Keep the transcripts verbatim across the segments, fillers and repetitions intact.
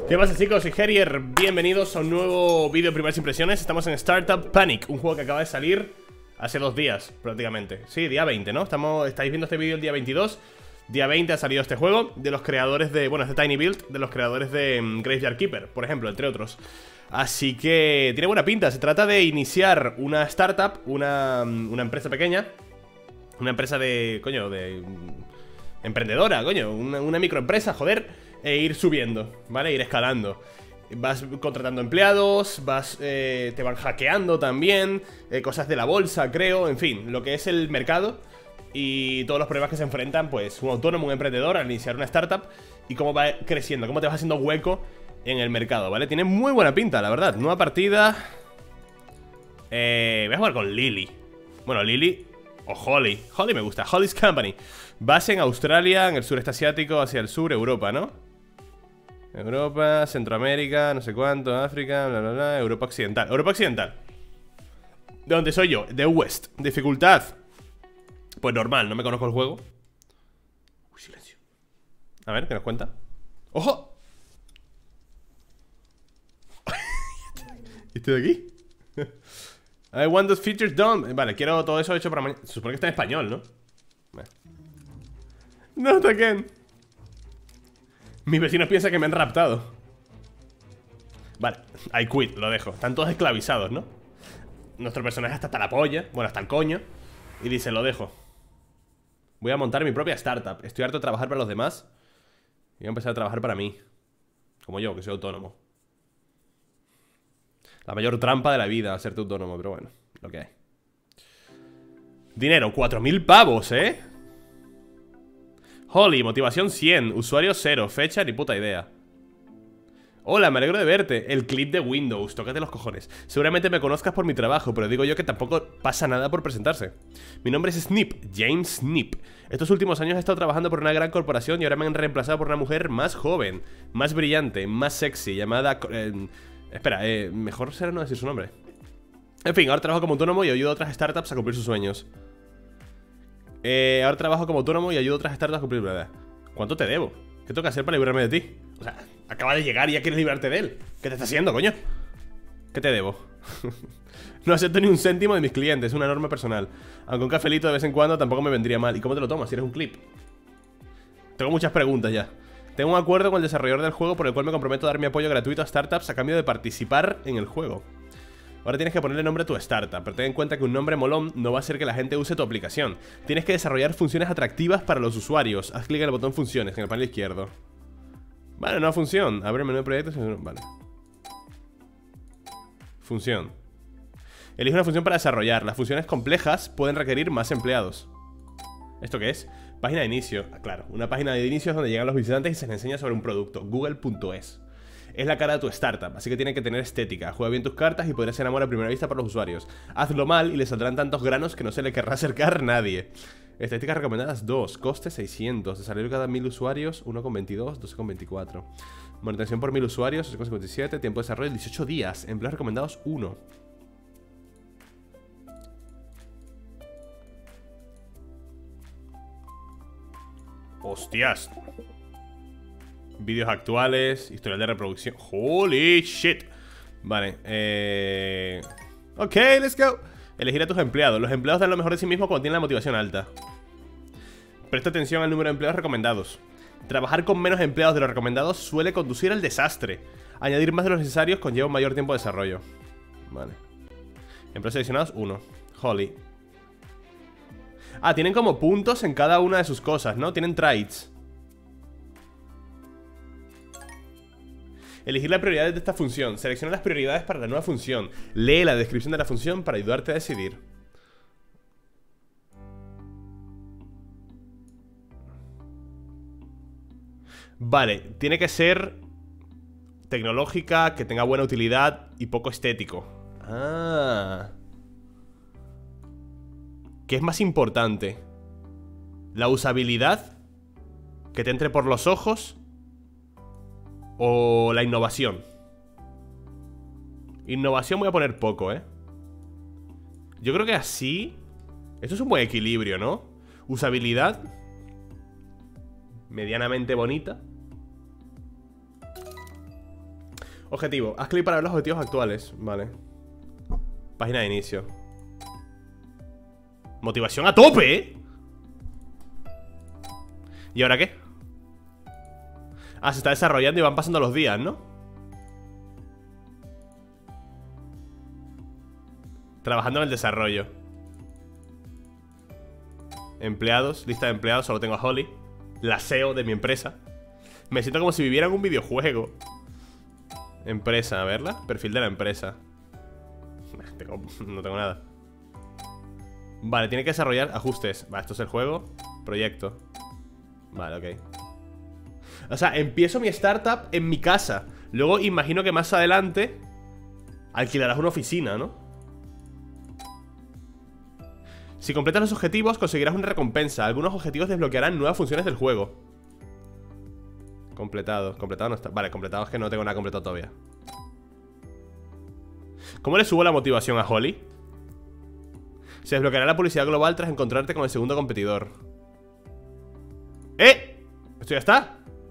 ¿Qué pasa, chicos? Soy Herier, bienvenidos a un nuevo vídeo de primeras impresiones. Estamos en Startup Panic, un juego que acaba de salir hace dos días, prácticamente. Sí, día veinte, ¿no? Estamos, estáis viendo este vídeo el día veintidós. Día veinte ha salido este juego, de los creadores de... Bueno, es de Tiny Build, de los creadores de um, Graveyard Keeper, por ejemplo, entre otros. Así que tiene buena pinta. Se trata de iniciar una startup, una, una empresa pequeña. Una empresa de... coño, de... emprendedora, coño, una, una microempresa, joder. E ir subiendo, ¿vale? Ir escalando. Vas contratando empleados, vas, eh, te van hackeando también, eh, cosas de la bolsa, creo, en fin, lo que es el mercado y todos los problemas que se enfrentan, pues, un autónomo, un emprendedor al iniciar una startup y cómo va creciendo, cómo te vas haciendo hueco en el mercado, ¿vale? Tiene muy buena pinta, la verdad. Nueva partida. Eh, voy a jugar con Lily. Bueno, Lily o Holly. Holly me gusta, Holly's Company. Base en Australia, en el sureste asiático, hacia el sur, Europa, ¿no? Europa, Centroamérica, no sé cuánto, África, bla, bla, bla, Europa Occidental. Europa Occidental. ¿De dónde soy yo? De West. Dificultad. Pues normal, no me conozco el juego. Uy, silencio. A ver, ¿qué nos cuenta? ¡Ojo! ¿Este de aquí? I want those features done. Vale, quiero todo eso hecho para mañana. Se supone que está en español, ¿no? Vale. Not again. Mis vecinos piensan que me han raptado. Vale, I quit, lo dejo. Están todos esclavizados, ¿no? Nuestro personaje está hasta la polla. Bueno, hasta el coño. Y dice, lo dejo. Voy a montar mi propia startup. Estoy harto de trabajar para los demás y voy a empezar a trabajar para mí. Como yo, que soy autónomo. La mayor trampa de la vida, hacerte autónomo, pero bueno, lo que hay. Dinero, cuatro mil pavos, ¿eh? Holly, motivación cien, usuario cero, fecha ni puta idea. Hola, me alegro de verte. El clip de Windows, tócate los cojones. Seguramente me conozcas por mi trabajo, pero digo yo que tampoco pasa nada por presentarse. Mi nombre es Snip, James Snip. Estos últimos años he estado trabajando por una gran corporación y ahora me han reemplazado por una mujer más joven, más brillante, más sexy, llamada... Eh, espera, eh, mejor será no decir su nombre. En fin, ahora trabajo como autónomo y ayudo a otras startups a cumplir sus sueños. Eh, ahora trabajo como autónomo y ayudo a otras startups a cumplir... ¿Cuánto te debo? ¿Qué tengo que hacer para librarme de ti? O sea, acaba de llegar y ya quieres librarte de él. ¿Qué te está haciendo, coño? ¿Qué te debo? No acepto ni un céntimo de mis clientes, es una norma personal. Aunque un cafelito de vez en cuando tampoco me vendría mal. ¿Y cómo te lo tomas si eres un clip? Tengo muchas preguntas ya. Tengo un acuerdo con el desarrollador del juego por el cual me comprometo a dar mi apoyo gratuito a startups a cambio de participar en el juego. Ahora tienes que ponerle nombre a tu startup, pero ten en cuenta que un nombre molón no va a hacer que la gente use tu aplicación. Tienes que desarrollar funciones atractivas para los usuarios. Haz clic en el botón funciones en el panel izquierdo. Vale, nueva función. Abre el menú de proyectos. Vale. Función. Elige una función para desarrollar. Las funciones complejas pueden requerir más empleados. ¿Esto qué es? Página de inicio. Ah, claro, una página de inicio es donde llegan los visitantes y se les enseña sobre un producto. Google punto es. Es la cara de tu startup, así que tiene que tener estética. Juega bien tus cartas y podrás ser amor a primera vista para los usuarios. Hazlo mal y le saldrán tantos granos que no se le querrá acercar nadie. Estadísticas recomendadas dos, coste seiscientos. Desarrollo cada mil usuarios uno coma veintidós, doce coma veinticuatro. Manutención por mil usuarios ocho coma cincuenta y siete. Tiempo de desarrollo dieciocho días. Empleos recomendados uno. Hostias. Vídeos actuales, historial de reproducción. Holy shit. Vale, eh... ok, let's go. Elegir a tus empleados. Los empleados dan lo mejor de sí mismos cuando tienen la motivación alta. Presta atención al número de empleados recomendados. Trabajar con menos empleados de los recomendados suele conducir al desastre. Añadir más de los necesarios conlleva un mayor tiempo de desarrollo. Vale. Empleados seleccionados, uno. Holly. Ah, tienen como puntos en cada una de sus cosas, ¿no? Tienen traits. Elegir las prioridades de esta función. Selecciona las prioridades para la nueva función. Lee la descripción de la función para ayudarte a decidir. Vale, tiene que ser tecnológica, que tenga buena utilidad y poco estético. Ah. ¿Qué es más importante? ¿La usabilidad? ¿Que te entre por los ojos? ¿O la innovación? Innovación voy a poner poco, ¿eh? Yo creo que así... Esto es un buen equilibrio, ¿no? Usabilidad medianamente bonita. Objetivo, haz clic para ver los objetivos actuales. Vale. Página de inicio. Motivación a tope, ¿eh? ¿Y ahora qué? Ah, se está desarrollando y van pasando los días, ¿no? Trabajando en el desarrollo. Empleados, lista de empleados, solo tengo a Holly. La S E O de mi empresa. Me siento como si viviera en un videojuego. Empresa, a verla. Perfil de la empresa. Tengo, no tengo nada. Vale, tiene que desarrollar ajustes. Vale, esto es el juego. Proyecto. Vale, ok. O sea, empiezo mi startup en mi casa. Luego imagino que más adelante alquilarás una oficina, ¿no? Si completas los objetivos, conseguirás una recompensa. Algunos objetivos desbloquearán nuevas funciones del juego. Completado, completado no está. Vale, completado es que no tengo nada completado todavía. ¿Cómo le subo la motivación a Holly? Se desbloqueará la publicidad global tras encontrarte con el segundo competidor. ¡Eh! ¿Esto ya está?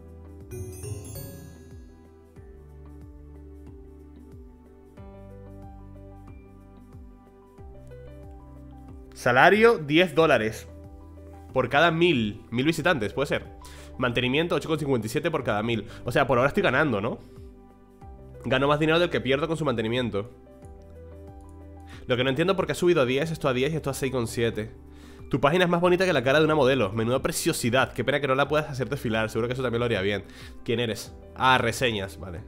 Salario diez dólares por cada mil. Mil visitantes, puede ser. Mantenimiento ocho coma cincuenta y siete por cada mil. O sea, por ahora estoy ganando, ¿no? Gano más dinero del que pierdo con su mantenimiento. Lo que no entiendo por qué ha subido a diez, esto a diez y esto a seis coma siete. Tu página es más bonita que la cara de una modelo. Menuda preciosidad. Qué pena que no la puedas hacer desfilar. Seguro que eso también lo haría bien. ¿Quién eres? Ah, reseñas, vale.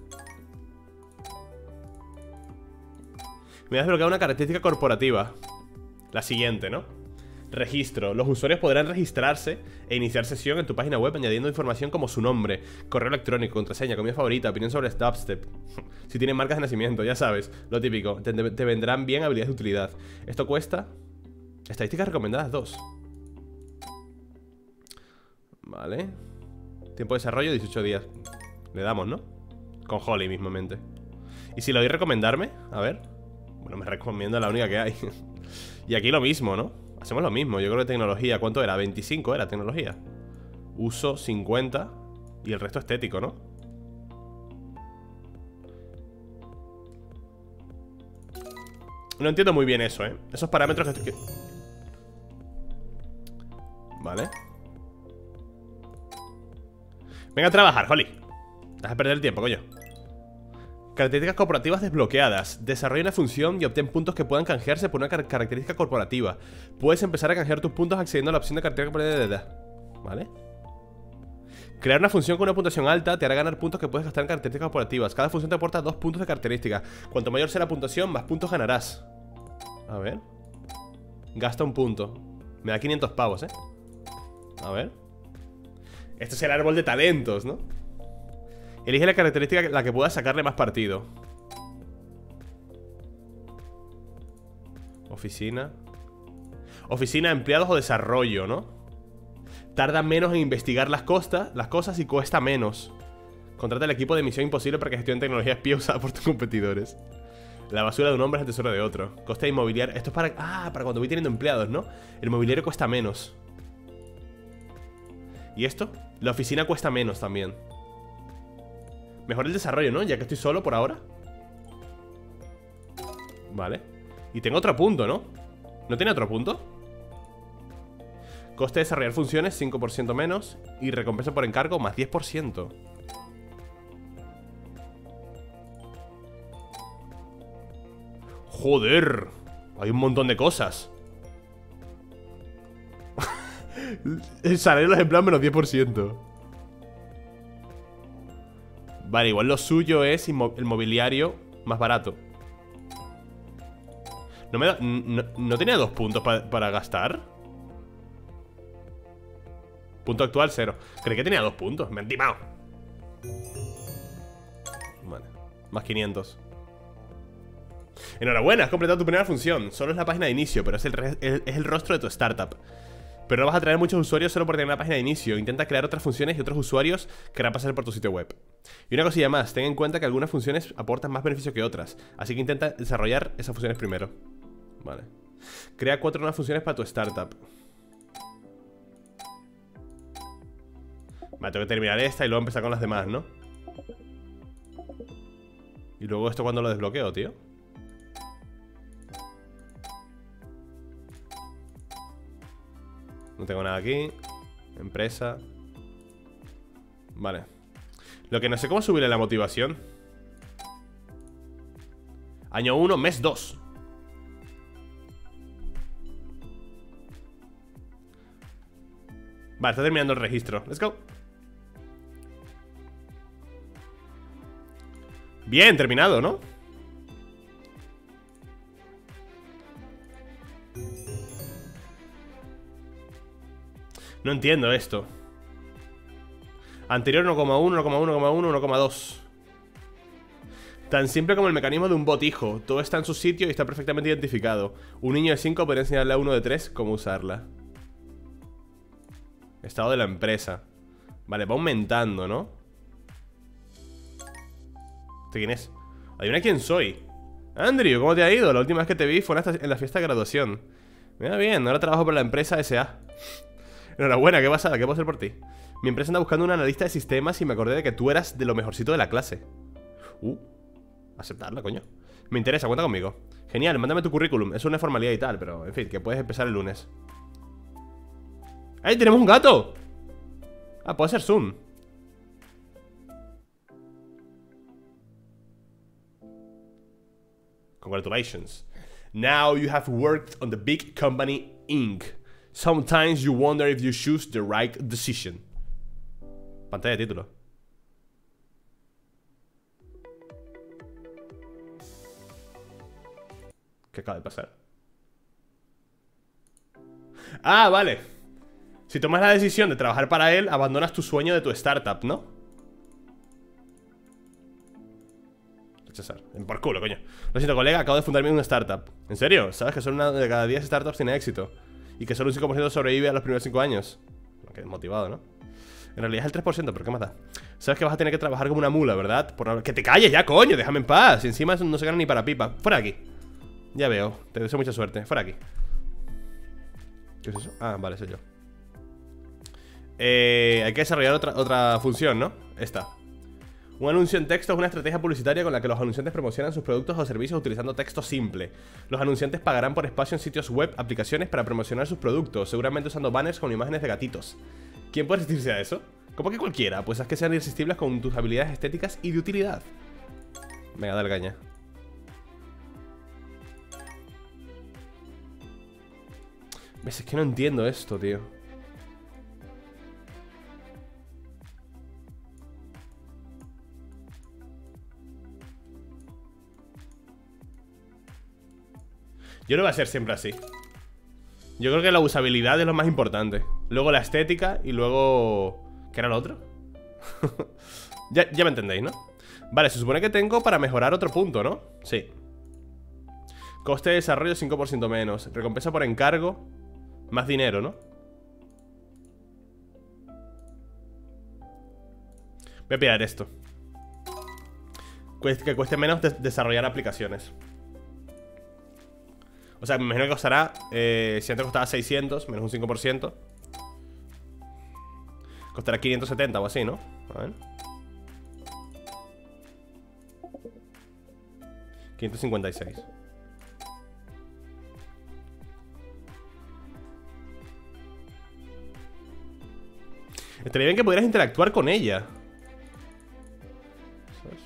Me has desbloqueado una característica corporativa. La siguiente, ¿no? Registro. Los usuarios podrán registrarse e iniciar sesión en tu página web añadiendo información como su nombre, correo electrónico, contraseña, comida favorita, opinión sobre dubstep. Si tienen marcas de nacimiento, ya sabes, lo típico. Te, te vendrán bien habilidades de utilidad. Esto cuesta... Estadísticas recomendadas dos. Vale. Tiempo de desarrollo dieciocho días. Le damos, ¿no? Con Holly mismamente. ¿Y si lo doy a recomendarme? A ver. Bueno, me recomiendo la única que hay. Y aquí lo mismo, ¿no? Hacemos lo mismo. Yo creo que tecnología, ¿cuánto era? veinticinco era tecnología. Uso cincuenta. Y el resto estético, ¿no? No entiendo muy bien eso, ¿eh? Esos parámetros que... Vale. Venga a trabajar, Holly. Deja de perder el tiempo, coño. Características corporativas desbloqueadas. Desarrolla una función y obtén puntos que puedan canjearse por una car característica corporativa. Puedes empezar a canjear tus puntos accediendo a la opción de característica corporativa. Vale. Crear una función con una puntuación alta te hará ganar puntos que puedes gastar en características corporativas. Cada función te aporta dos puntos de característica. Cuanto mayor sea la puntuación, más puntos ganarás. A ver. Gasta un punto. Me da quinientos pavos, ¿eh? A ver. Este es el árbol de talentos, ¿no? Elige la característica a la que puedas sacarle más partido. Oficina. Oficina, empleados o desarrollo, ¿no? Tarda menos en investigar las costas, las cosas y cuesta menos. Contrata el equipo de Misión Imposible para que gestione tecnología espía usada por tus competidores. La basura de un hombre es el tesoro de otro. Coste inmobiliario. Esto es para... Ah, para cuando voy teniendo empleados, ¿no? El mobiliario cuesta menos. ¿Y esto? La oficina cuesta menos también. Mejor el desarrollo, ¿no? Ya que estoy solo por ahora. Vale. Y tengo otro punto, ¿no? ¿No tiene otro punto? Coste de desarrollar funciones cinco por ciento menos. Y recompensa por encargo más diez por ciento. Joder. Hay un montón de cosas. El salario de los empleados menos diez por ciento. Vale, igual lo suyo es el mobiliario más barato. ¿No me da, no, no tenía dos puntos pa, para gastar? Punto actual, cero. Creí que tenía dos puntos, me han timado. Vale, más quinientos. Enhorabuena, has completado tu primera función. Solo es la página de inicio, pero es el, es, es el rostro de tu startup. Pero no vas a traer muchos usuarios solo por tener una página de inicio. Intenta crear otras funciones y otros usuarios querrán pasar por tu sitio web. Y una cosilla más, ten en cuenta que algunas funciones aportan más beneficio que otras. Así que intenta desarrollar esas funciones primero. Vale. Crea cuatro nuevas funciones para tu startup. Vale, tengo que terminar esta y luego empezar con las demás, ¿no? Y luego esto cuando lo desbloqueo, tío. No tengo nada aquí. Empresa. Vale. Lo que no sé cómo subirle la motivación. Año uno, mes dos. Vale, está terminando el registro. Let's go. Bien, terminado, ¿no? No entiendo esto. Anterior uno coma uno, uno coma uno, uno coma uno, uno coma dos. Tan simple como el mecanismo de un botijo. Todo está en su sitio y está perfectamente identificado. Un niño de cinco podría enseñarle a uno de tres cómo usarla. Estado de la empresa. Vale, va aumentando, ¿no? ¿Este quién es? Adivina quién soy. Andrew, ¿cómo te ha ido? La última vez que te vi fue en la fiesta de graduación. Mira bien, ahora trabajo por la empresa S A. Enhorabuena, ¿qué pasa? ¿Qué puedo hacer por ti? Mi empresa anda buscando un analista de sistemas y me acordé de que tú eras de lo mejorcito de la clase. Uh, aceptarla, coño. Me interesa, cuenta conmigo. Genial, mándame tu currículum. Es una formalidad y tal, pero en fin, que puedes empezar el lunes. ¡Ahí tenemos un gato! Ah, puede ser Zoom. Congratulations. Now you have worked on the big company Incorporated. Sometimes you wonder if you choose the right decision. Pantalla de título. ¿Qué acaba de pasar? Ah, vale. Si tomas la decisión de trabajar para él, abandonas tu sueño de tu startup, ¿no? Rechazar. Por culo, coño. Lo siento, colega, acabo de fundarme una startup. ¿En serio? ¿Sabes que solo una de cada diez startups tiene éxito? Y que solo un cinco por ciento sobrevive a los primeros cinco años. Qué desmotivado, ¿no? En realidad es el tres por ciento, pero ¿qué más da? Sabes que vas a tener que trabajar como una mula, ¿verdad? Por no... ¡Que te calles ya, coño! Déjame en paz. Y encima no se gana ni para pipa. Fuera de aquí. Ya veo. Te deseo mucha suerte. Fuera de aquí. ¿Qué es eso? Ah, vale, soy yo. Eh, hay que desarrollar otra, otra función, ¿no? Esta. Un anuncio en texto es una estrategia publicitaria con la que los anunciantes promocionan sus productos o servicios utilizando texto simple. Los anunciantes pagarán por espacio en sitios web, aplicaciones para promocionar sus productos, seguramente usando banners con imágenes de gatitos. ¿Quién puede resistirse a eso? ¿Cómo que cualquiera? Pues haz que sean irresistibles con tus habilidades estéticas y de utilidad. Venga, dale caña. ¿Ves? Es que no entiendo esto, tío. Yo no voy a ser siempre así. Yo creo que la usabilidad es lo más importante. Luego la estética y luego... ¿Qué era lo otro? ya, ya me entendéis, ¿no? Vale, se supone que tengo para mejorar otro punto, ¿no? Sí. Coste de desarrollo cinco por ciento menos. Recompensa por encargo. Más dinero, ¿no? Voy a pillar esto. Que cueste menos de desarrollar aplicaciones. O sea, me imagino que costará eh, si antes costaba seiscientos, menos un cinco por ciento, costará quinientos setenta o así, ¿no? A ver. quinientos cincuenta y seis. Estaría bien que pudieras interactuar con ella. ¿Sabes?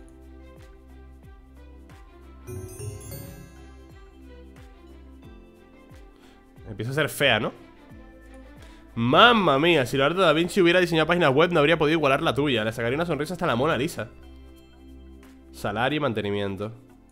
Empieza a ser fea, ¿no? Mamma mía, si Leonardo da Vinci hubiera diseñado páginas web no habría podido igualar la tuya. Le sacaría una sonrisa hasta la Mona Lisa. Salario y mantenimiento.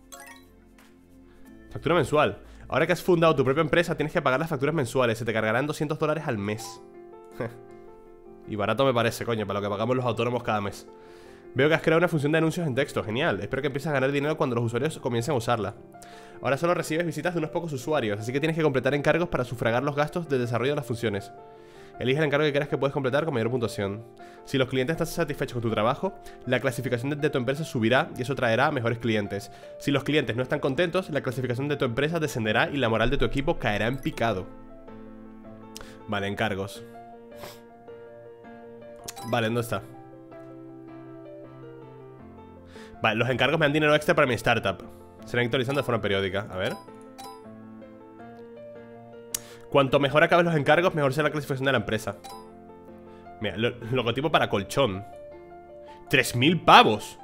Factura mensual. Ahora que has fundado tu propia empresa tienes que pagar las facturas mensuales. Se te cargarán doscientos dólares al mes. Y barato me parece, coño, para lo que pagamos los autónomos cada mes. Veo que has creado una función de anuncios en texto, genial. Espero que empieces a ganar dinero cuando los usuarios comiencen a usarla. Ahora solo recibes visitas de unos pocos usuarios, así que tienes que completar encargos para sufragar los gastos de desarrollo de las funciones. Elige el encargo que creas que puedes completar con mayor puntuación. Si los clientes están satisfechos con tu trabajo, la clasificación de tu empresa subirá y eso traerá a mejores clientes. Si los clientes no están contentos, la clasificación de tu empresa descenderá y la moral de tu equipo caerá en picado. Vale, encargos. Vale, ¿dónde está? Vale, los encargos me dan dinero extra para mi startup. Se irán actualizando de forma periódica. A ver. Cuanto mejor acabes los encargos, mejor será la clasificación de la empresa. Mira, lo, logotipo para colchón. tres mil pavos.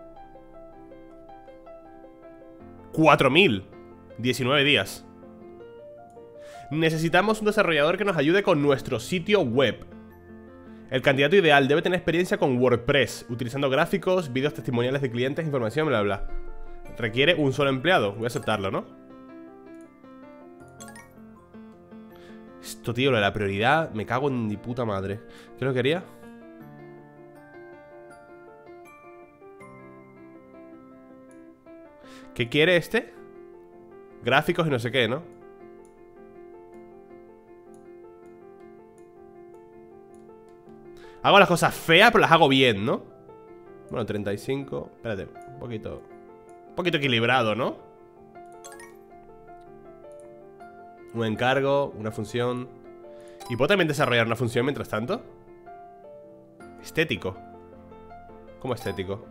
cuatro mil. diecinueve días. Necesitamos un desarrollador que nos ayude con nuestro sitio web. El candidato ideal debe tener experiencia con WordPress, utilizando gráficos, vídeos testimoniales de clientes, información, bla, bla. Requiere un solo empleado. Voy a aceptarlo, ¿no? Esto, tío, lo de la prioridad, me cago en mi puta madre. ¿Qué es lo que quería? ¿Qué quiere este? Gráficos y no sé qué, ¿no? Hago las cosas feas, pero las hago bien, ¿no? Bueno, treinta y cinco. Espérate, un poquito Un poquito equilibrado, ¿no? Un encargo, una función. ¿Y puedo también desarrollar una función mientras tanto? Estético. ¿Cómo estético?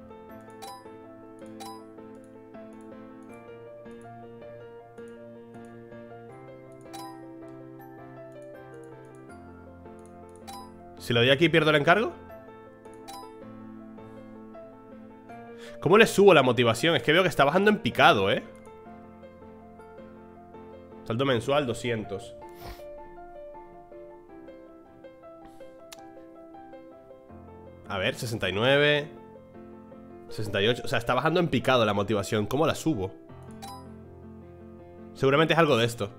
Si lo doy aquí, ¿pierdo el encargo? ¿Cómo le subo la motivación? Es que veo que está bajando en picado, ¿eh? Saldo mensual, doscientos. A ver, sesenta y nueve, sesenta y ocho. O sea, está bajando en picado la motivación. ¿Cómo la subo? Seguramente es algo de esto.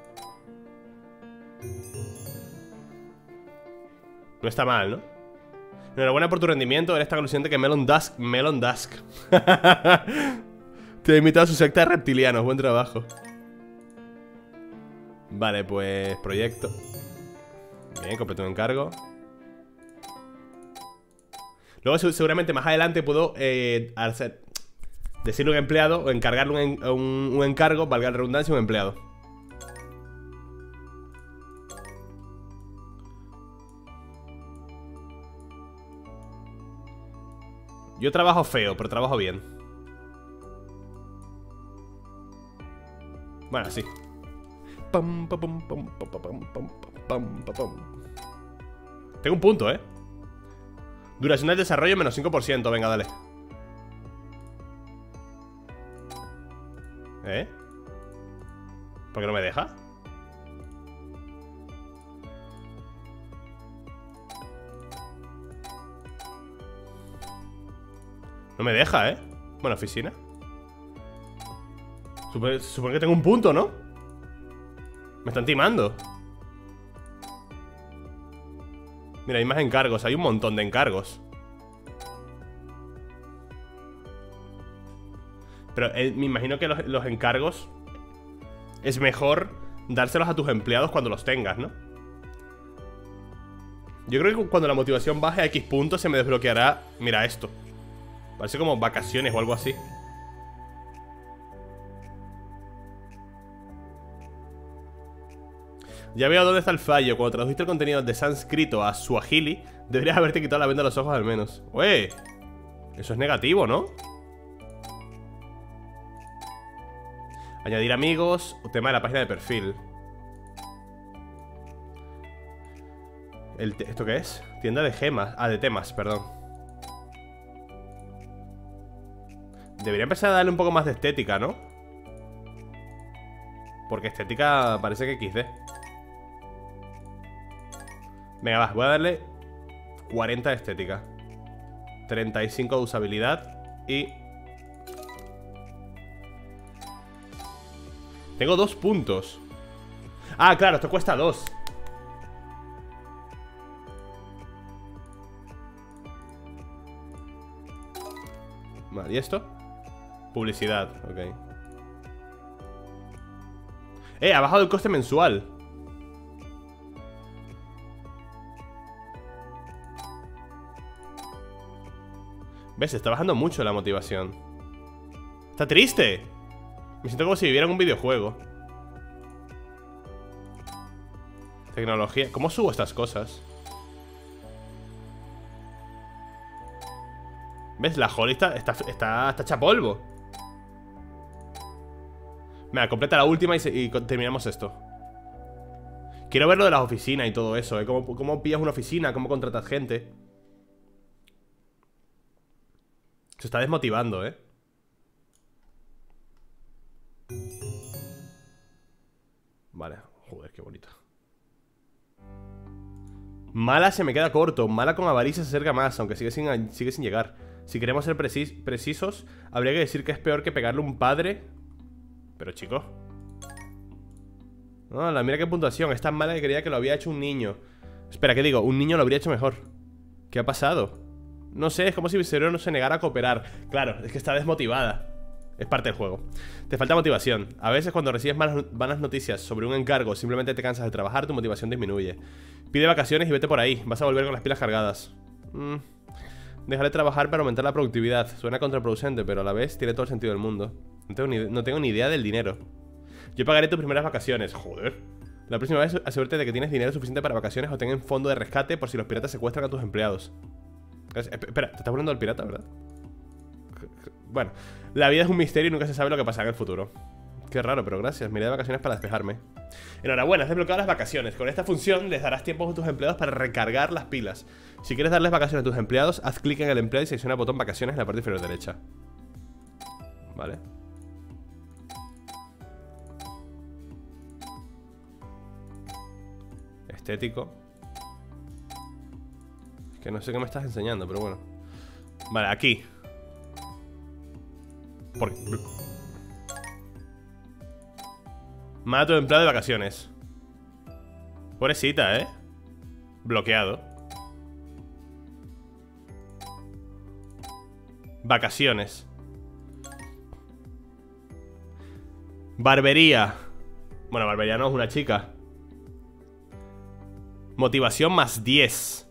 No está mal, ¿no? Enhorabuena por tu rendimiento. Eres tan alucinante que Melon Dusk Melon Dusk te ha invitado a su secta de reptilianos. Buen trabajo. Vale, pues proyecto. Bien, completo un encargo. Luego seguramente más adelante puedo eh, hacer, decirle a un empleado o encargarle un, un, un encargo, valga la redundancia, a un empleado. Yo trabajo feo, pero trabajo bien. Bueno, sí. Pam, pam, pam, pam, pam, pam, pam, pam, pam, pam. Tengo un punto, ¿eh? Duración del desarrollo menos cinco por ciento. Venga, dale. ¿Eh? ¿Por qué no me deja? No me deja, ¿eh? Bueno, oficina. Supone, supone que tengo un punto, ¿no? Me están timando. Mira, hay más encargos. Hay un montón de encargos. Pero eh, me imagino que los, los encargos es mejor dárselos a tus empleados cuando los tengas, ¿no? Yo creo que cuando la motivación baje a X puntos se me desbloqueará. Mira esto. Parece como vacaciones o algo así. Ya veo dónde está el fallo. Cuando tradujiste el contenido de sánscrito a suajili, deberías haberte quitado la venda de los ojos al menos. Ué, eso es negativo, ¿no? Añadir amigos. O tema de la página de perfil. El ¿Esto qué es? Tienda de gemas. Ah, de temas, perdón. Debería empezar a darle un poco más de estética, ¿no? Porque estética parece que equis de. Venga, va, voy a darle cuarenta de estética, treinta y cinco de usabilidad. Y tengo dos puntos. Ah, claro, esto cuesta dos. Vale, ¿y esto? Publicidad, ok. Eh, ha bajado el coste mensual. ¿Ves? Está bajando mucho la motivación. ¡Está triste! Me siento como si viviera en un videojuego. Tecnología. ¿Cómo subo estas cosas? ¿Ves? La Holly está, está, está, está hecha polvo. Venga, completa la última y, se, y terminamos esto. Quiero ver lo de las oficinas y todo eso, ¿eh? Cómo, cómo pillas una oficina, cómo contratas gente. Se está desmotivando, ¿eh? Vale, joder, qué bonita. Mala se me queda corto. Mala con avaricia se acerca más, aunque sigue sin, sigue sin llegar. Si queremos ser precis, precisos, habría que decir que es peor que pegarle a un padre. Pero chico, no, la mira qué puntuación. Es tan mala que creía que lo había hecho un niño. Espera, ¿qué digo? Un niño lo habría hecho mejor. ¿Qué ha pasado? No sé, es como si mi cerebro no se negara a cooperar. Claro, es que está desmotivada. Es parte del juego. Te falta motivación. A veces cuando recibes malas, malas noticias sobre un encargo o simplemente te cansas de trabajar, tu motivación disminuye. Pide vacaciones y vete por ahí. Vas a volver con las pilas cargadas. mm. Déjale trabajar para aumentar la productividad. Suena contraproducente, pero a la vez tiene todo el sentido del mundo. No tengo ni, no tengo ni idea del dinero. Yo pagaré tus primeras vacaciones. Joder. La próxima vez asegúrate de que tienes dinero suficiente para vacaciones o tengan fondo de rescate por si los piratas secuestran a tus empleados. Espera, te estás poniendo al pirata, ¿verdad? Bueno, la vida es un misterio y nunca se sabe lo que pasará en el futuro. Qué raro, pero gracias. Me iré de vacaciones para despejarme. Enhorabuena, has desbloqueado las vacaciones. Con esta función les darás tiempo a tus empleados para recargar las pilas. Si quieres darles vacaciones a tus empleados, haz clic en el empleado y selecciona el botón vacaciones en la parte inferior derecha. Vale. Estético. Es que no sé qué me estás enseñando, pero bueno. Vale, aquí. Por... Mata a tu empleado de vacaciones. Pobrecita, ¿eh? Bloqueado. Vacaciones. Barbería. Bueno, barbería no es una chica. Motivación más diez.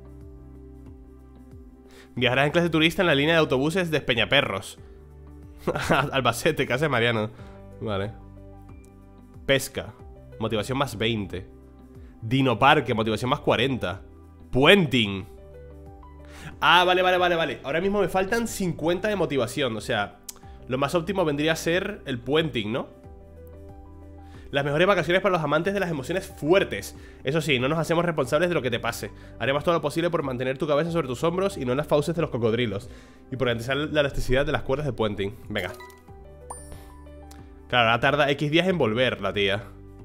Viajarás en clase turista en la línea de autobuses de Peñaperros. Albacete, casa de Mariano. Vale. Pesca. Motivación más veinte. Dinoparque, motivación más cuarenta. Puenting. Ah, vale, vale, vale, vale. Ahora mismo me faltan cincuenta de motivación. O sea, lo más óptimo vendría a ser el puenting, ¿no? Las mejores vacaciones para los amantes de las emociones fuertes. Eso sí, no nos hacemos responsables de lo que te pase. Haremos todo lo posible por mantener tu cabeza sobre tus hombros y no en las fauces de los cocodrilos. Y por garantizar la elasticidad de las cuerdas de puenting. Venga. Claro, ahora tarda X días en volver la tía.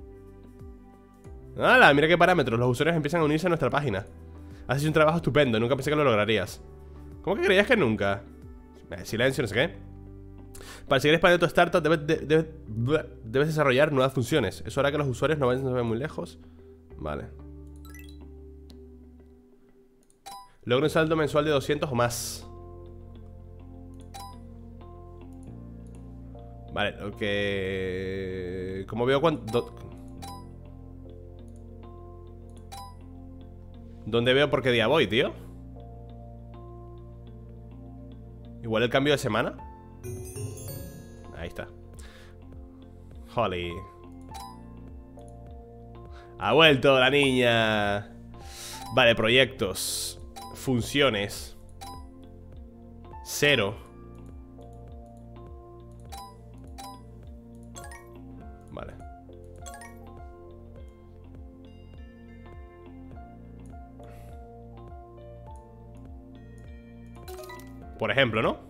¡Hala! Mira qué parámetros. Los usuarios empiezan a unirse a nuestra página. Has hecho un trabajo estupendo. Nunca pensé que lo lograrías. ¿Cómo que creías que nunca? Eh, silencio, no sé qué. Para seguir expandiendo tu startup debes, de, de, debes desarrollar nuevas funciones. Eso hará que los usuarios no vayan, no vayan muy lejos. Vale. Logra un saldo mensual de doscientos o más. Vale, lo que... Como veo cuando... ¿Dónde veo por qué día voy, tío? Igual el cambio de semana. Ahí está. Holly. Ha vuelto la niña. Vale, proyectos. Funciones. Cero. Vale. Por ejemplo, ¿no?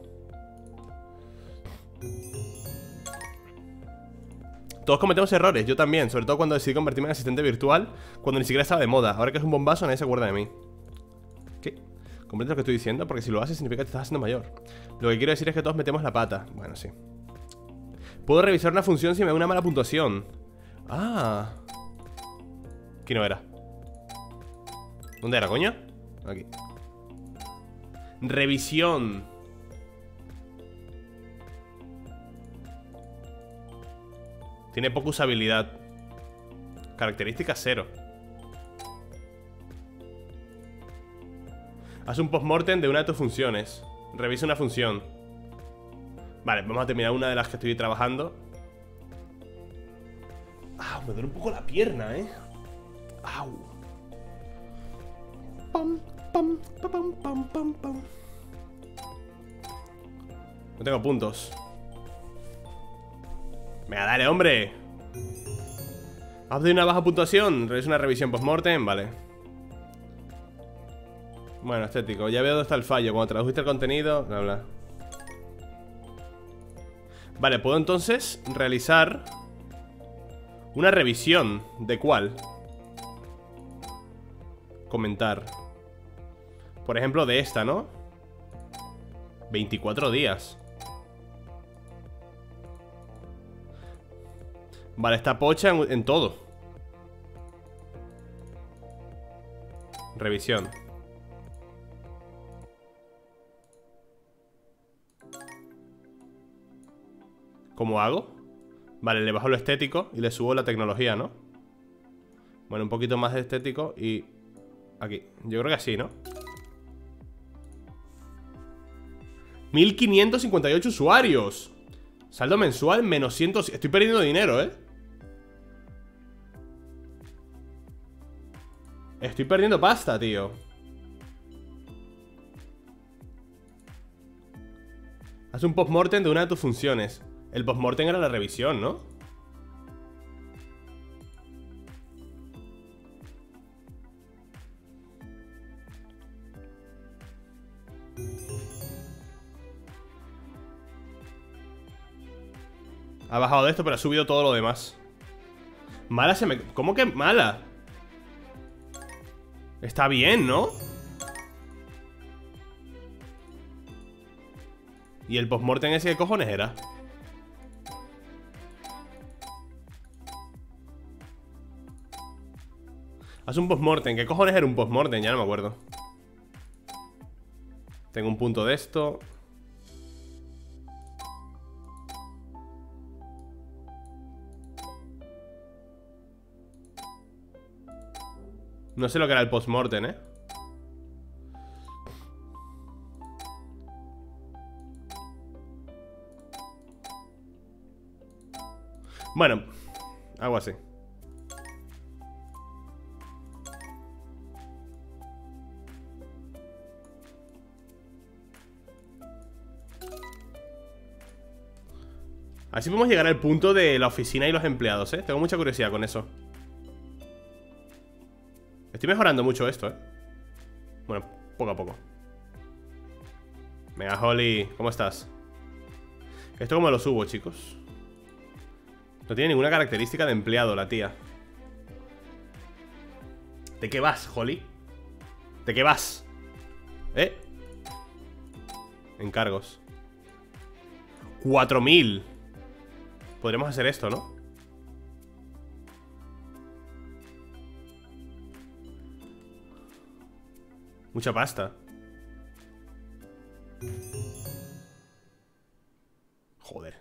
Todos cometemos errores, yo también. Sobre todo cuando decidí convertirme en asistente virtual, cuando ni siquiera estaba de moda. Ahora que es un bombazo, nadie se acuerda de mí. ¿Qué? ¿Comprendes lo que estoy diciendo? Porque si lo haces significa que te estás haciendo mayor. Lo que quiero decir es que todos metemos la pata. Bueno, sí. Puedo revisar una función si me da una mala puntuación. Ah. Aquí no era. ¿Dónde era, coño? Aquí. Revisión. Tiene poca usabilidad. Característica cero. Haz un postmortem de una de tus funciones. Revisa una función. Vale, vamos a terminar una de las que estoy trabajando. Ah, me duele un poco la pierna, eh. Au. Pam, pam, pam, pam, pam, pam. No tengo puntos. Venga, dale, hombre. Haz de una baja puntuación. Realiza una revisión post-mortem, vale. Bueno, estético. Ya veo dónde está el fallo. Cuando tradujiste el contenido, bla, bla. Vale, puedo entonces realizar una revisión. ¿De cuál? Comentar. Por ejemplo, de esta, ¿no? veinticuatro días. Vale, está pocha en, en todo. Revisión. ¿Cómo hago? Vale, le bajo lo estético y le subo la tecnología, ¿no? Bueno, un poquito más de estético y... aquí, yo creo que así, ¿no? mil quinientos cincuenta y ocho usuarios. Saldo mensual menos cien. Estoy perdiendo dinero, ¿eh? Estoy perdiendo pasta, tío. Haz un postmortem de una de tus funciones. El postmortem era la revisión, ¿no? Ha bajado de esto, pero ha subido todo lo demás. Mala se me... ¿Cómo que mala? Está bien, ¿no? ¿Y el postmortem ese qué cojones era? Haz un postmortem. ¿Qué cojones era un postmortem? Ya no me acuerdo. Tengo un punto de esto. No sé lo que era el postmortem, ¿eh? Bueno, algo así. Así podemos llegar al punto de la oficina y los empleados, ¿eh? Tengo mucha curiosidad con eso. Estoy mejorando mucho esto, ¿eh? Bueno, poco a poco. Venga, Holly, ¿cómo estás? Esto como lo subo, chicos. No tiene ninguna característica de empleado la tía. ¿De qué vas, Holly? ¿De qué vas? ¿Eh? Encargos. cuatro mil. Podremos hacer esto, ¿no? Mucha pasta. Joder.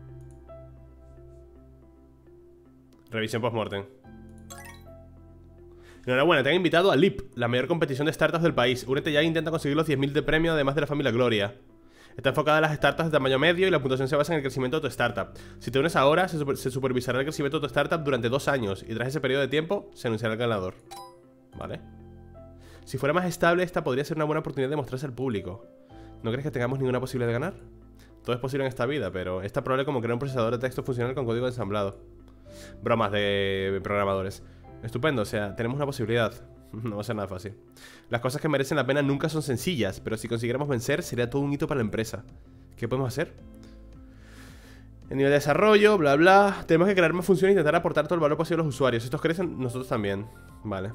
Revisión postmortem. Enhorabuena, te han invitado a L I P, la mayor competición de startups del país. Únete ya e intenta conseguir los diez mil de premio, además de la familia Gloria. Está enfocada en las startups de tamaño medio y la puntuación se basa en el crecimiento de tu startup. Si te unes ahora, se, super se supervisará el crecimiento de tu startup durante dos años y tras ese periodo de tiempo se anunciará el ganador. Vale. Si fuera más estable, esta podría ser una buena oportunidad de mostrarse al público. ¿No crees que tengamos ninguna posibilidad de ganar? Todo es posible en esta vida, pero es tan probable como crear un procesador de texto funcional con código ensamblado. Bromas de programadores. Estupendo, o sea, tenemos una posibilidad. No va a ser nada fácil. Las cosas que merecen la pena nunca son sencillas, pero si consiguiéramos vencer, sería todo un hito para la empresa. ¿Qué podemos hacer? El nivel de desarrollo, bla bla. Tenemos que crear más funciones e intentar aportar todo el valor posible a los usuarios. Si estos crecen, nosotros también. Vale.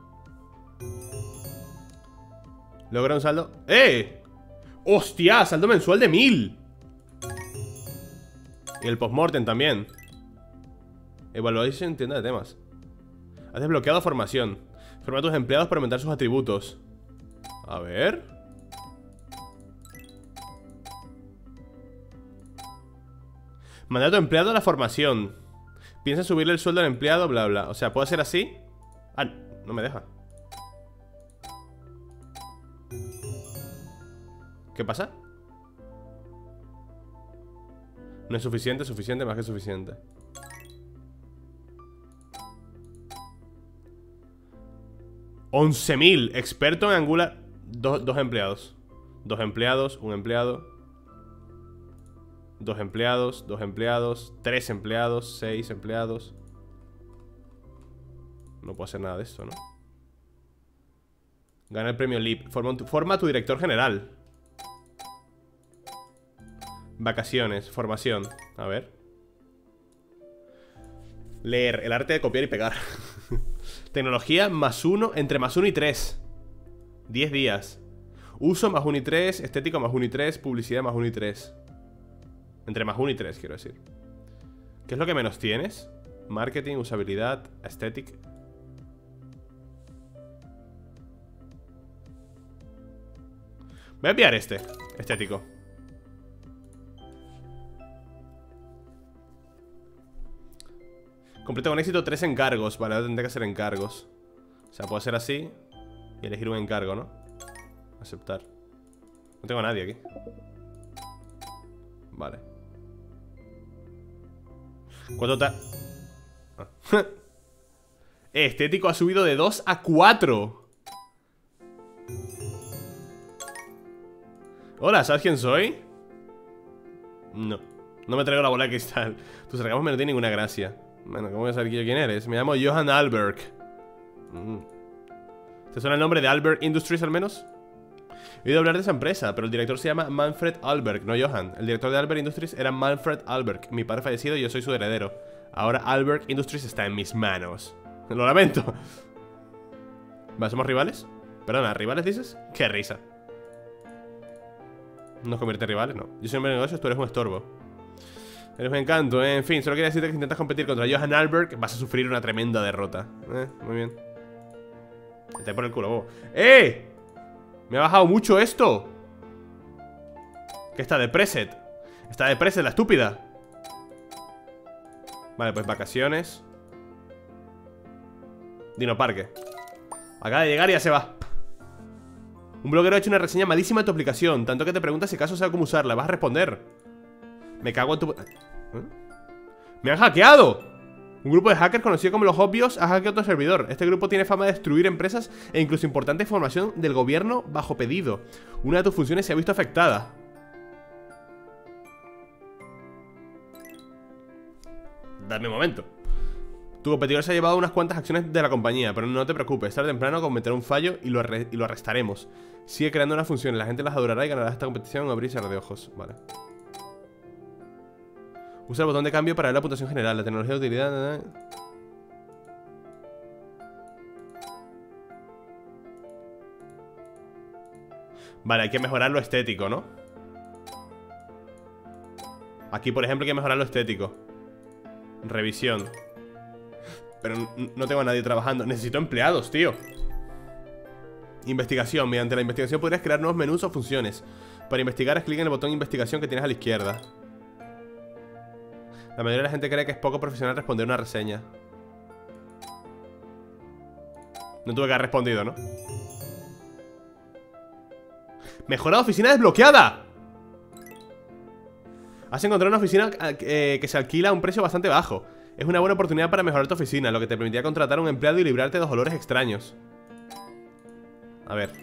Logra un saldo. ¡Eh! ¡Hostia! Saldo mensual de mil. Y el postmortem también. Evaluación en tienda de temas. Has desbloqueado formación. Forma a tus empleados para aumentar sus atributos. A ver. Manda a tu empleado a la formación. Piensa en subirle el sueldo al empleado, bla bla. O sea, ¿puedo hacer así? Ah, no me deja. ¿Qué pasa? No es suficiente, suficiente, más que suficiente. once mil. Experto en Angular. Do, dos empleados. Dos empleados, un empleado. Dos empleados, dos empleados, tres empleados, seis empleados. No puedo hacer nada de esto, ¿no? Gana el premio L I P. Forma, forma tu director general. Vacaciones, formación. A ver. Leer, el arte de copiar y pegar. Tecnología más uno, entre más uno y tres. Diez días. Uso más uno y tres, estético más uno y tres, publicidad más uno y tres. Entre más uno y tres, quiero decir. ¿Qué es lo que menos tienes? Marketing, usabilidad, aesthetic. Voy a pillar este, estético. Completo con éxito tres encargos. Vale, ahora tendré que hacer encargos. O sea, puedo hacer así y elegir un encargo, ¿no? Aceptar. No tengo a nadie aquí. Vale. ¿Cuánto está? Ah. Estético ha subido de dos a cuatro. Hola, ¿sabes quién soy? No. No me traigo la bola de cristal. Tus sarcasmos no tienen ninguna gracia. Bueno, ¿cómo voy a saber yo quién eres? Me llamo Johan Alberg. mm. ¿Te suena el nombre de Alberg Industries al menos? He oído hablar de esa empresa, pero el director se llama Manfred Alberg, no Johan. El director de Alberg Industries era Manfred Alberg. Mi padre fallecido y yo soy su heredero. Ahora Alberg Industries está en mis manos. Lo lamento. ¿Va, somos rivales? Perdona, ¿rivales dices? ¡Qué risa! ¿Nos convierte en rivales? No. Yo soy un buen negocio, tú eres un estorbo. Eres un encanto, ¿eh? En fin, solo quería decirte que si intentas competir contra Johan Alberg vas a sufrir una tremenda derrota. Eh, muy bien. Te por el culo, bobo. ¡Eh! Me ha bajado mucho esto. ¿Qué está de preset? Está de preset la estúpida. Vale, pues vacaciones. Dino Parque. Acaba de llegar y ya se va. Un bloguero ha hecho una reseña malísima de tu aplicación. Tanto que te pregunta si acaso sabe cómo usarla. ¿Vas a responder? Me cago en tu... ¿Eh? ¡Me han hackeado! Un grupo de hackers conocido como los Obvios ha hackeado tu servidor. Este grupo tiene fama de destruir empresas e incluso importante información del gobierno bajo pedido. Una de tus funciones se ha visto afectada. Dame un momento. Tu competidor se ha llevado unas cuantas acciones de la compañía, pero no te preocupes, tarde o temprano cometerá un fallo y lo, arre y lo arrestaremos. Sigue creando unas funciones, la gente las adorará y ganará esta competición en abrir y cerrar de ojos. Vale. Usa el botón de cambio para ver la puntuación general, la tecnología de utilidad... Vale, hay que mejorar lo estético, ¿no? Aquí, por ejemplo, hay que mejorar lo estético. Revisión. Pero no tengo a nadie trabajando. Necesito empleados, tío. Investigación. Mediante la investigación podrías crear nuevos menús o funciones. Para investigar, haz clic en el botón de investigación que tienes a la izquierda. La mayoría de la gente cree que es poco profesional responder una reseña. No tuve que haber respondido, ¿no? ¡Mejora oficina desbloqueada! Has encontrado una oficina eh, que se alquila a un precio bastante bajo. Es una buena oportunidad para mejorar tu oficina, lo que te permitirá contratar a un empleado y librarte de los olores extraños. A ver.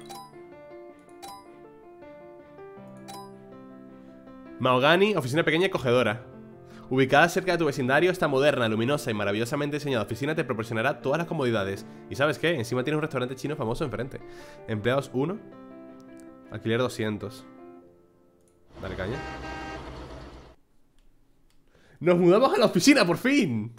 Mahogany, oficina pequeña y acogedora. Ubicada cerca de tu vecindario, esta moderna, luminosa y maravillosamente diseñada oficina te proporcionará todas las comodidades. ¿Y sabes qué? Encima tienes un restaurante chino famoso enfrente. Empleados uno. Alquiler doscientos. Dale caña. ¡Nos mudamos a la oficina, por fin!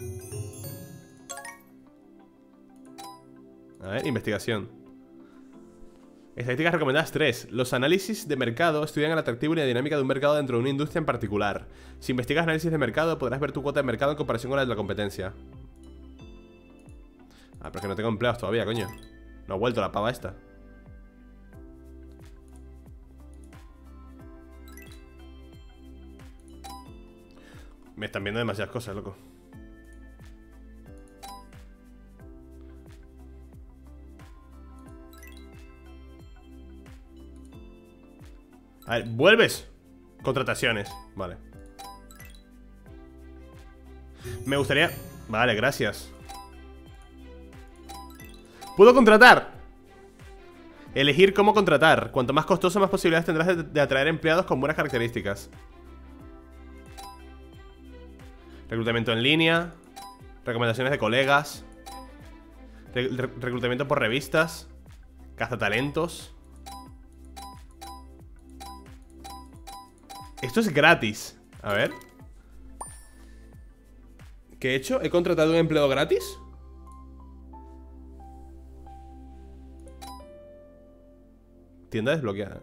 A ver, investigación. Estadísticas recomendadas tres. Los análisis de mercado estudian el atractivo y la dinámica de un mercado dentro de una industria en particular. Si investigas análisis de mercado, podrás ver tu cuota de mercado en comparación con la de la competencia. Ah, pero es que no tengo empleados todavía, coño. No ha vuelto la pava esta. Me están viendo demasiadas cosas, loco. A ver, ¿vuelves? Contrataciones, vale. Me gustaría... Vale, gracias. ¿Puedo contratar? Elegir cómo contratar. Cuanto más costoso, más posibilidades tendrás de, de atraer empleados con buenas características. Reclutamiento en línea. Recomendaciones de colegas. Re re reclutamiento por revistas. Cazatalentos. Esto es gratis. A ver. ¿Qué he hecho? ¿He contratado un empleado gratis? Tienda desbloqueada.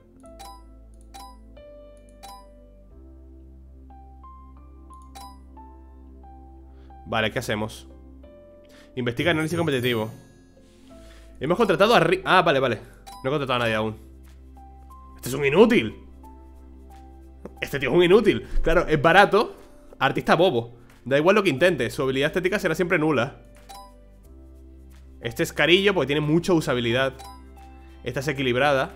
Vale, ¿qué hacemos? Investiga análisis competitivo. Hemos contratado a Ri... Ah, vale, vale. No he contratado a nadie aún. Este es un inútil. Este tío es un inútil. Claro, es barato. Artista bobo. Da igual lo que intente, su habilidad estética será siempre nula. Este es carillo porque tiene mucha usabilidad. Esta es equilibrada.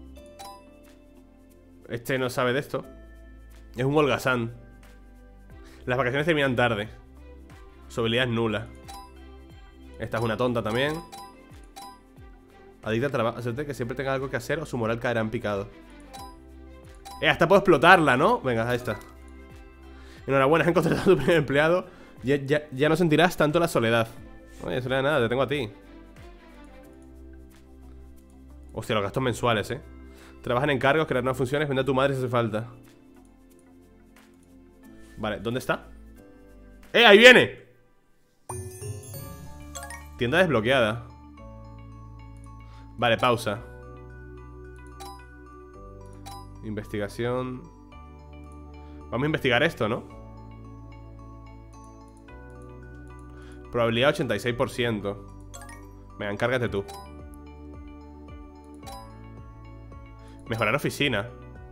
Este no sabe de esto. Es un holgazán. Las vacaciones terminan tarde. Su habilidad es nula. Esta es una tonta también. Adicta a trabajo. Hacerte que siempre tenga algo que hacer o su moral caerá en picado. Eh, hasta puedo explotarla, ¿no? Venga, ahí está. Enhorabuena, has contratado a tu primer empleado. Ya, ya, ya no sentirás tanto la soledad. Oye, soledad nada, te tengo a ti. Hostia, los gastos mensuales, eh. Trabajan en encargos, crear nuevas funciones, vende a tu madre si hace falta. Vale, ¿dónde está? ¡Eh, ahí viene! Tienda desbloqueada. Vale, pausa. Investigación. Vamos a investigar esto, ¿no? Probabilidad ochenta y seis por ciento. Venga, encárgate tú. Mejorar oficina.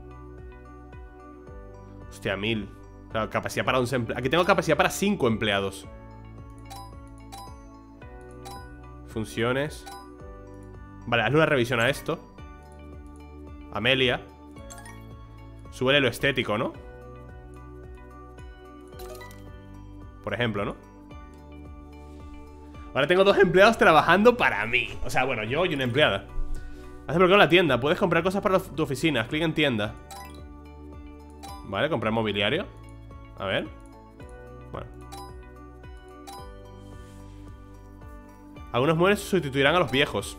Hostia, mil. Claro, capacidad para once empleados. Aquí tengo capacidad para cinco empleados. Funciones. Vale, hazle una revisión a esto. Amelia. Súbele lo estético, ¿no? Por ejemplo, ¿no? Ahora tengo dos empleados trabajando para mí. O sea, bueno, yo y una empleada. Has desbloqueado la tienda. Puedes comprar cosas para tu oficina. Clic en tienda. Vale, comprar mobiliario. A ver. Bueno. Algunos muebles sustituirán a los viejos.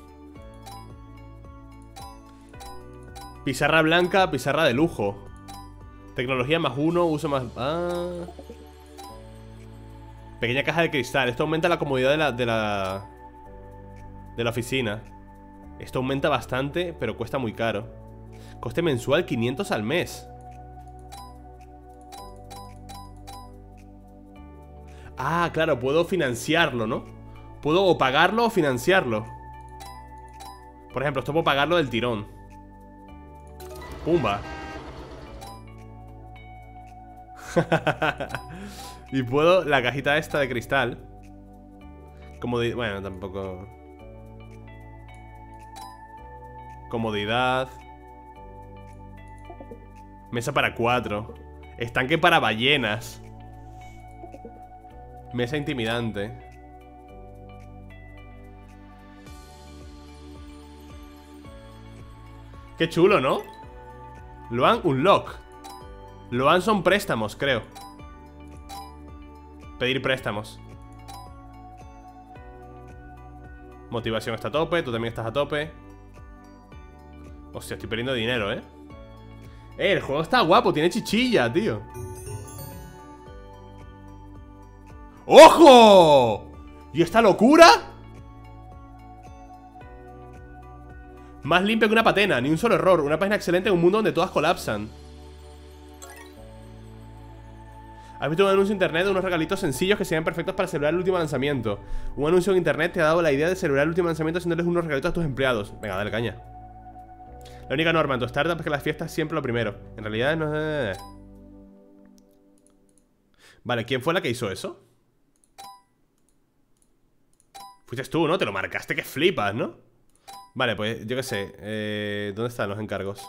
Pizarra blanca, pizarra de lujo. Tecnología más uno, uso más... Ah. Pequeña caja de cristal. Esto aumenta la comodidad de la... De la, de la oficina. Esto aumenta bastante, pero cuesta muy caro. Coste mensual quinientos al mes. Ah, claro, puedo financiarlo, ¿no? Puedo o pagarlo o financiarlo. Por ejemplo, esto puedo pagarlo del tirón. Pumba. Y puedo la cajita esta de cristal. Como de... Bueno, tampoco... Comodidad. Mesa para cuatro. Estanque para ballenas. Mesa intimidante. Qué chulo, ¿no? Loan Unlock. Loan son préstamos, creo. Pedir préstamos. Motivación está a tope. Tú también estás a tope. Hostia, estoy perdiendo dinero, ¿eh? Eh, el juego está guapo. Tiene chichilla, tío. ¡Ojo! ¿Y esta locura? Más limpio que una patena, ni un solo error. Una página excelente en un mundo donde todas colapsan. Has visto un anuncio en internet de unos regalitos sencillos que serían perfectos para celebrar el último lanzamiento. Un anuncio en internet te ha dado la idea de celebrar el último lanzamiento haciéndoles unos regalitos a tus empleados. Venga, dale caña. La única norma en tu startup es que las fiestas siempre lo primero. En realidad no es... Vale, ¿quién fue la que hizo eso? Fuiste tú, ¿no? Te lo marcaste que flipas, ¿no? Vale, pues yo qué sé. eh, ¿Dónde están los encargos?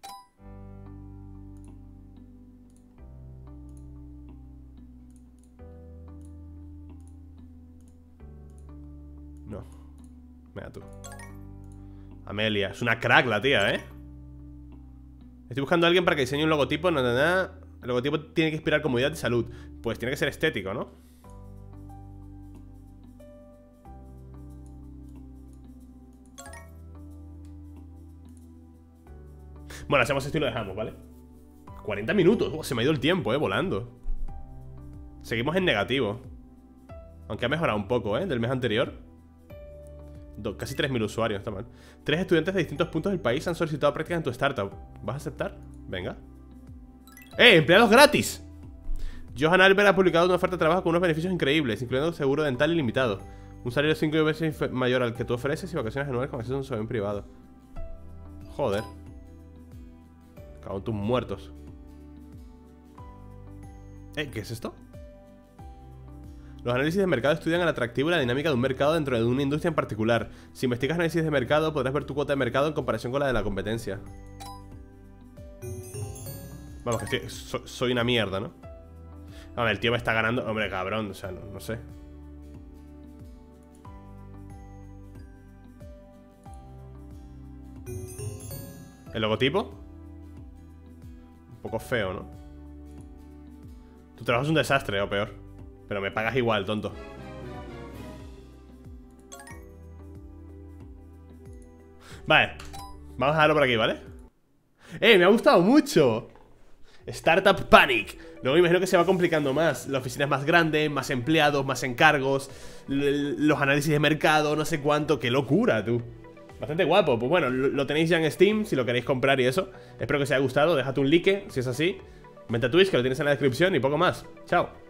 No. Mira tú. Amelia, es una crack la tía, ¿eh? Estoy buscando a alguien para que diseñe un logotipo. No, no, no. El logotipo tiene que inspirar comodidad y salud. Pues tiene que ser estético, ¿no? Bueno, hacemos esto y lo dejamos, ¿vale? cuarenta minutos, oh, se me ha ido el tiempo, eh, volando. Seguimos en negativo. Aunque ha mejorado un poco, eh, del mes anterior. Do, Casi tres mil usuarios, está mal. Tres estudiantes de distintos puntos del país han solicitado prácticas en tu startup. ¿Vas a aceptar? Venga. ¡Eh! ¡Empleados gratis! Johan Albert ha publicado una oferta de trabajo con unos beneficios increíbles, incluyendo seguro dental ilimitado, un salario cinco veces mayor al que tú ofreces y vacaciones anuales con acceso a un salón privado. Joder. Cago en tus muertos. ¿Eh? ¿Qué es esto? Los análisis de mercado estudian el atractivo y la dinámica de un mercado dentro de una industria en particular. Si investigas análisis de mercado, podrás ver tu cuota de mercado en comparación con la de la competencia. Vamos, que estoy, so, soy una mierda, ¿no? A ver, el tío me está ganando. Hombre, cabrón, o sea, no, no sé. ¿El logotipo? Un poco feo, ¿no? Tu trabajo es un desastre, o peor. Pero me pagas igual, tonto. Vale, vamos a dejarlo por aquí, ¿vale? ¡Eh! Me ha gustado mucho. Startup Panic. Luego me imagino que se va complicando más. La oficina es más grande, más empleados, más encargos, los análisis de mercado, no sé cuánto. ¡Qué locura, tú! Bastante guapo. Pues bueno, lo tenéis ya en Steam si lo queréis comprar y eso. Espero que os haya gustado. Dejad un like si es así. Vente a Twitch, que lo tienes en la descripción, y poco más. Chao.